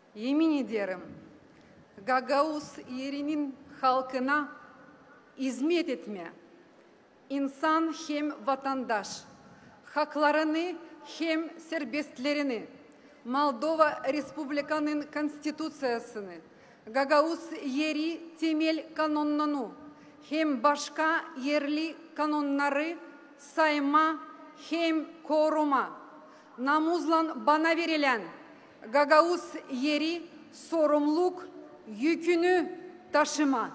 Yemin ederim, Gagauz yerinin halkına hizmet etme, insan hem vatandaş, haklarını hem serbestlerini, Moldova Respublika'nın konstitüsyasını, Gagauz yeri temel kanununu, hem başka yerli kanunları sayma hem koruma, namusla bana verilen Gagauz yeri sorumluluk yükünü taşıma.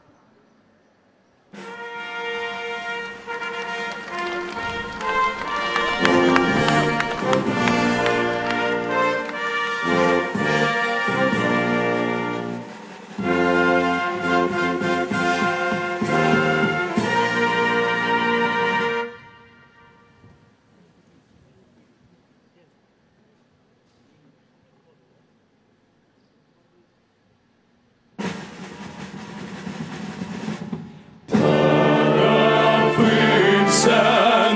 Sen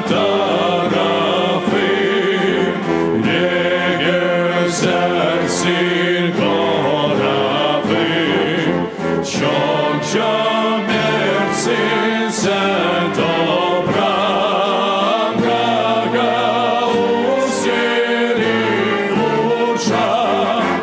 tarafım, ne güzelsin tarafım, çokça mertsin sen toprağım, Gagauz yeri uçak,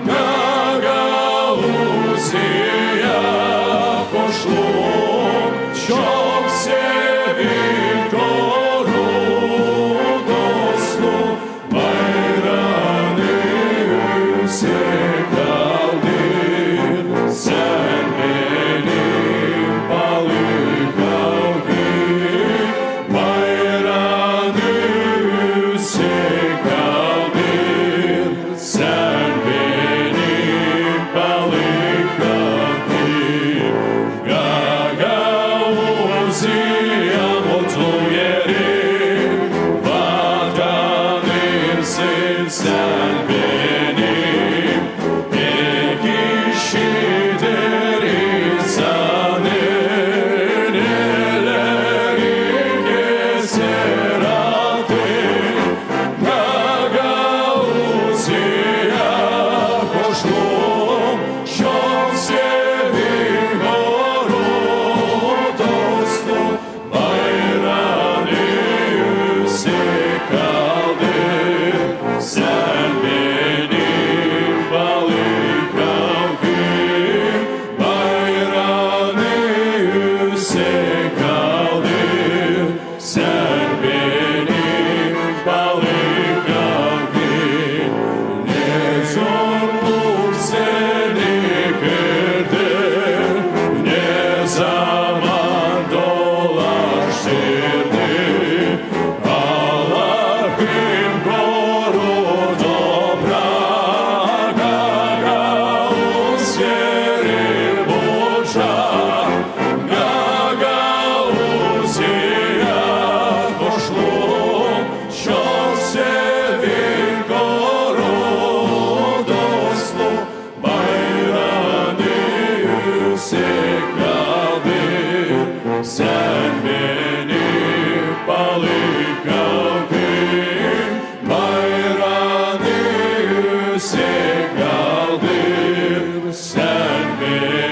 Gagauz'a koştum, çok sevim koru dostu, bayrağını yüksek kaldır, sen benim balık kaldır, bayrağını yüksek kaldır, sen benim balık kaldır. Gagauz'a mutlu yerim, vatanımsın sen benim. Bir kişidir insanın, ellerin gezer altın. Gagauz'a koştum, çok sevdim koru dostum, bayrağını yüksek kaldır, sen benim balık kalkın, bayrağını yüksek kaldır, sen benim balık kalkın. Ne zorluk seni kırdı, ne zaman dolaştırdı, Allah'ım koru toprağı, Gagauz yeri uçak, Gagauz'a koştum, çok sevdim koru dostum, bayrağını yüksek kaldır, sen benim balık kalkın, bayrağını yüksek kaldır, sen benim